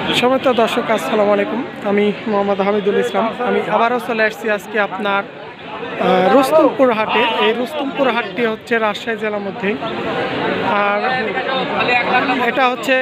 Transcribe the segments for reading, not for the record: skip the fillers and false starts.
সম্মানিত দর্শক, আসসালামু আলাইকুম। আমি মোহাম্মদ হামিদুল ইসলাম। আমি আবারও চলে আসছি আজকে আপনার রুস্তমপুর হাটে। এই রুস্তমপুর হাটটি হচ্ছে রাজশাহী জেলার মধ্যেই, আর এটা হচ্ছে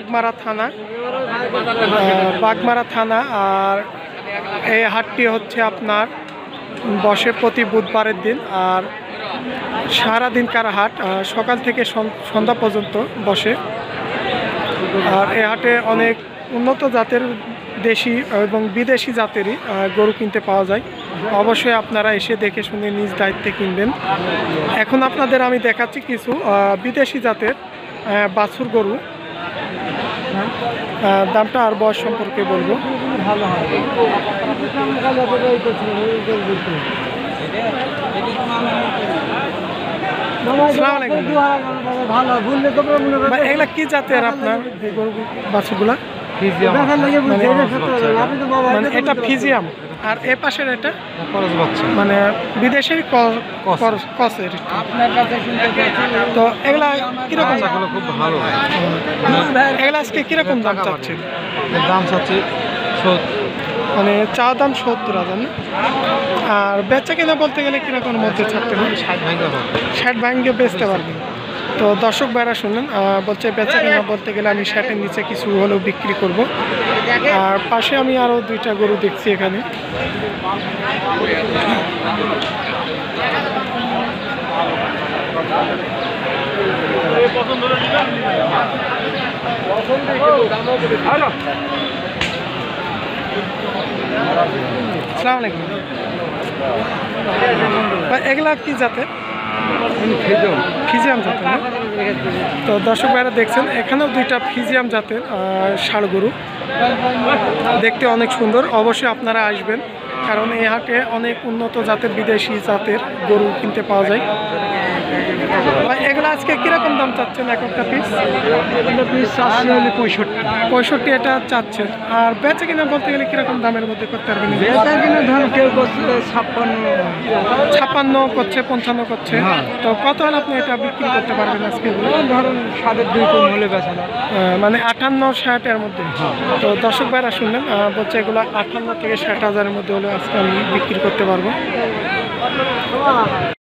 বাগমারা থানা। আর এই হাটটি হচ্ছে আপনার বসে প্রতি বুধবারের দিন, আর সারাদিনকার হাট, সকাল থেকে সন্ধ্যা পর্যন্ত বসে। আর এই হাটে অনেক উন্নত জাতের দেশি এবং বিদেশি জাতেরই গরু কিনতে পাওয়া যায়। অবশ্যই আপনারা এসে দেখে শুনে নিজ দায়িত্বে কিনবেন। এখন আপনাদের আমি দেখাচ্ছি কিছু বিদেশি জাতের বাছুর গরু, দামটা আর বয়স সম্পর্কে বলবো। এগুলা কি জাতের আপনার এই গরু বাছুরগুলা? মানে এটা ফিজিয়াম, আর এ পাশের এটা মানে বিদেশের কসের। তো এগুলা কিরকম? খুব ভালো। এগুলা আজকে কিরকম দাম চাচ্ছেন? দাম চাচ্ছি মানে চা দাম 70,000 না? আর বেচা কিনা বলতে গেলে কিরকম মধ্যে ছাড়তে হবে? 60 ভাঙ্গে বেচতে পারবেন। তো দর্শক ভাইরা শুনলেন, বলছে বেচা কিনা বলতে গেলে আমি 60-এর নিচে কিছু হলেও বিক্রি করব। আর পাশে আমি আরও দুইটা গরু দেখছি এখানে। আসসালামু আলাইকুম। এগুলা কি জাতের? ফিজিয়াম জাতের না? তো দর্শক ভাইরা দেখছেন, এখানেও দুইটা ফিজিয়াম জাতের ষাঁড় গরু, দেখতে অনেক সুন্দর। অবশ্যই আপনারা আসবেন, কারণ এই হাটে অনেক উন্নত জাতের বিদেশি জাতের গরু কিনতে পাওয়া যায়। এগুলো আজকে কিরকম দাম চাচ্ছেন এক একটা পিস? 65 এটা চাচ্ছেন। আর বেচা কিনা বলতে গেলে কিরকম দামের মধ্যে করতে পারবেন? কেউ 56 করছে, 55 করছে। তো কত হলে আপনি এটা বিক্রি করতে পারবেন আজকে? ধরুন 2.5 কম হলে বেচা না, মানে 58-60 মধ্যে। তো দর্শক ভাইরা শুনলেন, বলছে এগুলো 58 থেকে 60 হাজারের মধ্যে হলে আজকে আমি বিক্রি করতে পারবো।